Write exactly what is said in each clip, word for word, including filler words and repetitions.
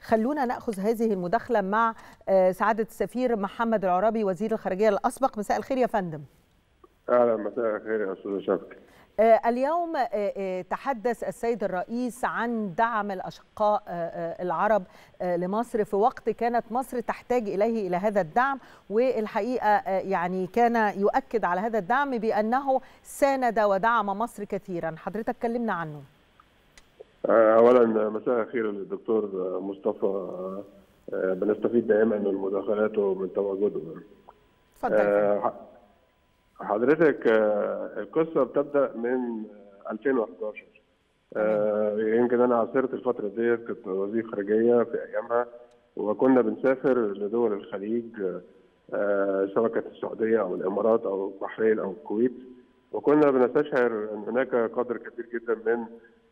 خلونا نأخذ هذه المداخلة مع سعادة السفير محمد العرابي وزير الخارجية الأسبق. مساء الخير يا فندم. أهلا، مساء الخير يا أستاذ شفقي. اليوم تحدث السيد الرئيس عن دعم الأشقاء العرب لمصر في وقت كانت مصر تحتاج إليه إلى هذا الدعم، والحقيقة يعني كان يؤكد على هذا الدعم بأنه ساند ودعم مصر كثيرا. حضرتك كلمنا عنه. أولا مساء الخير للدكتور مصطفى، بنستفيد دائما من مداخلاته ومن تواجده. اتفضل. حضرتك القصه بتبدا من ألفين وأحد عشر. يمكن انا عاصرت الفتره ديت، كنت وزير خارجيه في ايامها، وكنا بنسافر لدول الخليج سواء كانت السعوديه او الامارات او البحرين او الكويت، وكنا بنستشعر ان هناك قدر كبير جدا من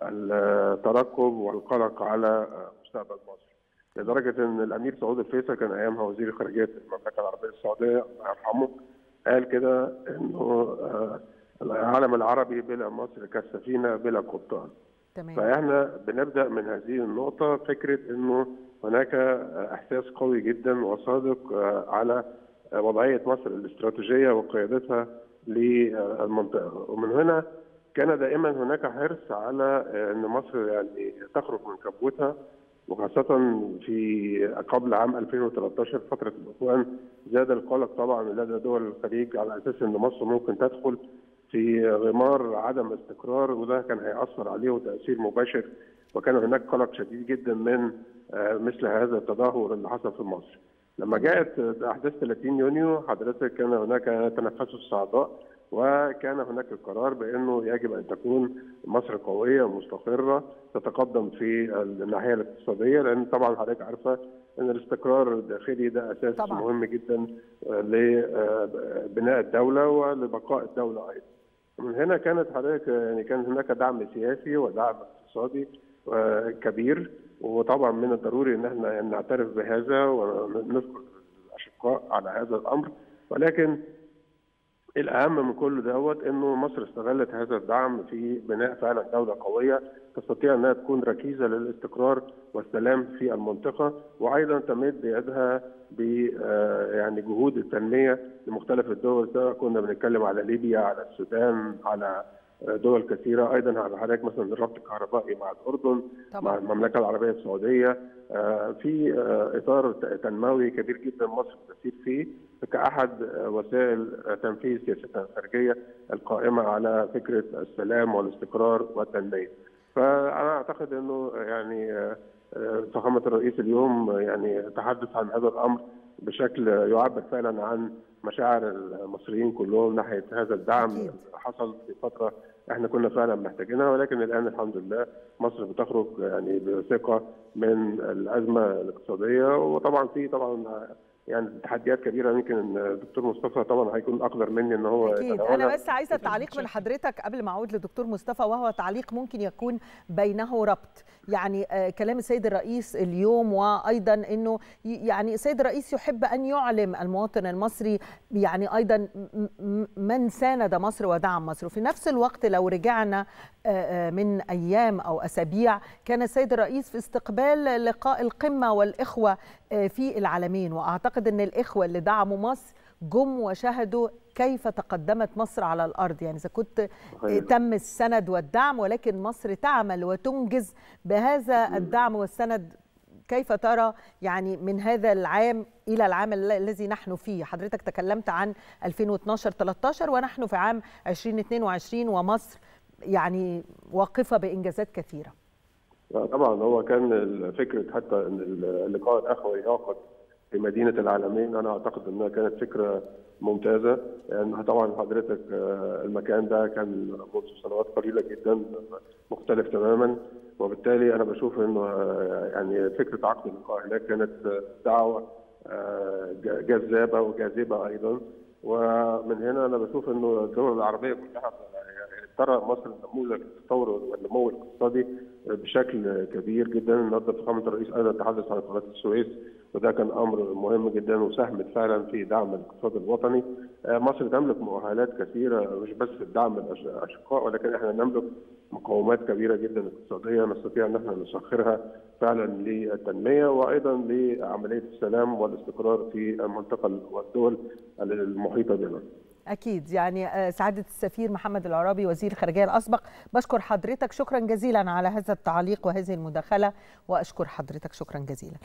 الترقب والقلق على مستقبل مصر، لدرجه ان الامير سعود الفيصل كان ايامها وزير خارجيه المملكه العربيه السعوديه الله يرحمه، قال كده انه العالم العربي بلا مصر كالسفينه بلا قبطان. تمام. فاحنا بنبدا من هذه النقطه، فكره انه هناك احساس قوي جدا وصادق على وضعيه مصر الاستراتيجيه وقيادتها للمنطقه، ومن هنا كان دائما هناك حرص على ان مصر يعني تخرج من كبوتها، وخاصة في قبل عام ألفين وثلاثة عشر فترة الإخوان زاد القلق طبعا لدى دول الخليج على أساس أن مصر ممكن تدخل في غمار عدم استقرار، وده كان هيأثر عليه تأثير مباشر، وكان هناك قلق شديد جدا من مثل هذا التدهور اللي حصل في مصر. لما جاءت أحداث ثلاثين يونيو حضرتك كان هناك تنفس الصعداء، وكان هناك القرار بانه يجب ان تكون مصر قويه مستقره تتقدم في الناحيه الاقتصاديه، لان طبعا حضرتك عارفه ان الاستقرار الداخلي ده اساس طبعا مهم جدا لبناء الدوله ولبقاء الدوله ايضا. ومن هنا كانت حضرتك يعني كان هناك دعم سياسي ودعم اقتصادي كبير، وطبعا من الضروري ان احنا نعترف بهذا ونشكر الاشقاء على هذا الامر، ولكن الأهم من كل دوت إنه مصر استغلت هذا الدعم في بناء فعلا دولة قوية تستطيع أنها تكون ركيزة للاستقرار والسلام في المنطقة، وأيضا تمد يدها ب يعني جهود التنمية لمختلف الدول، سواء كنا بنتكلم على ليبيا، على السودان، على دول كثيرة، أيضا على حضرتك مثلا الربط الكهربائي مع الأردن طبعا. مع المملكة العربية السعودية، في إطار تنموي كبير جدا مصر تسير فيه كأحد وسائل تنفيذ سياستها الخارجية القائمة على فكرة السلام والاستقرار والتنمية. فأنا أعتقد أنه يعني فخامة الرئيس اليوم يعني تحدث عن هذا الأمر بشكل يعبر فعلا عن مشاعر المصريين كلهم ناحية هذا الدعم اللي حصل في فترة احنا كنا فعلا محتاجينها، ولكن الآن الحمد لله مصر بتخرج يعني بثقة من الأزمة الاقتصادية، وطبعا في طبعا يعني تحديات كبيره يمكن الدكتور مصطفى طبعا هيكون اقدر مني ان هو اكيد. انا بس عايزه تعليق من حضرتك قبل ما اعود للدكتور مصطفى، وهو تعليق ممكن يكون بينه ربط، يعني كلام السيد الرئيس اليوم، وايضا انه يعني السيد الرئيس يحب ان يعلم المواطن المصري يعني ايضا من ساند مصر ودعم مصر. وفي نفس الوقت لو رجعنا من ايام او اسابيع كان السيد الرئيس في استقبال لقاء القمه والاخوه في العالمين، واعتقد ان الاخوه اللي دعموا مصر جم وشاهدوا كيف تقدمت مصر على الارض، يعني اذا كنت تم السند والدعم، ولكن مصر تعمل وتنجز بهذا الدعم والسند. كيف ترى يعني من هذا العام الى العام الذي نحن فيه؟ حضرتك تكلمت عن ألفين واثناشر ثلاثة عشر ونحن في عام ألفين واثنين وعشرين ومصر يعني واقفه بانجازات كثيره. طبعا هو كان فكره حتى ان اللقاء الاخوي يعقد في مدينه العالمين، انا اعتقد انها كانت فكره ممتازه، لان يعني طبعا حضرتك المكان ده كان منذ سنوات قليله جدا مختلف تماما، وبالتالي انا بشوف انه يعني فكره عقد اللقاء هناك كانت دعوه جذابه وجاذبه ايضا. ومن هنا انا بشوف انه الدول العربيه كلها ترى مصر نموذج التطور والنمو الاقتصادي بشكل كبير جدا. النهارده فخامه الرئيس ايضا تحدث عن قناه السويس وده كان امر مهم جدا وساهمت فعلا في دعم الاقتصاد الوطني. مصر تملك مؤهلات كثيره، مش بس الدعم الاشقاء، ولكن احنا نملك مقومات كبيره جدا اقتصاديه نستطيع ان احنا نسخرها فعلا للتنميه وايضا لعمليه السلام والاستقرار في المنطقه والدول المحيطه بنا. أكيد. يعني سعادة السفير محمد العرابي وزير الخارجية الأسبق، بشكر حضرتك شكرا جزيلا على هذا التعليق وهذه المداخلة، وأشكر حضرتك شكرا جزيلا.